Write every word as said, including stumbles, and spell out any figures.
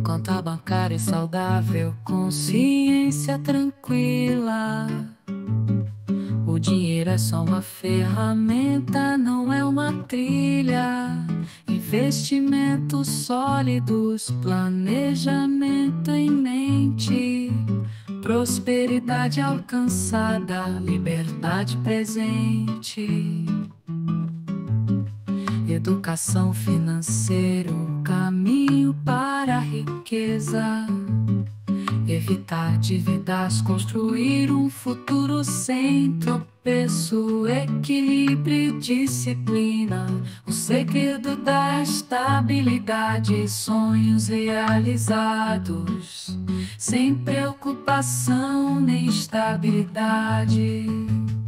Conta bancária saudável, consciência tranquila. O dinheiro é só uma ferramenta, não é uma trilha. Investimentos sólidos, planejamento em mente. Prosperidade alcançada, liberdade presente. Educação financeira, caminho para a riqueza. Evitar dívidas, construir um futuro sem tropeço. Equilíbrio, disciplina, o segredo da estabilidade. Sonhos realizados, sem preocupação nem instabilidade.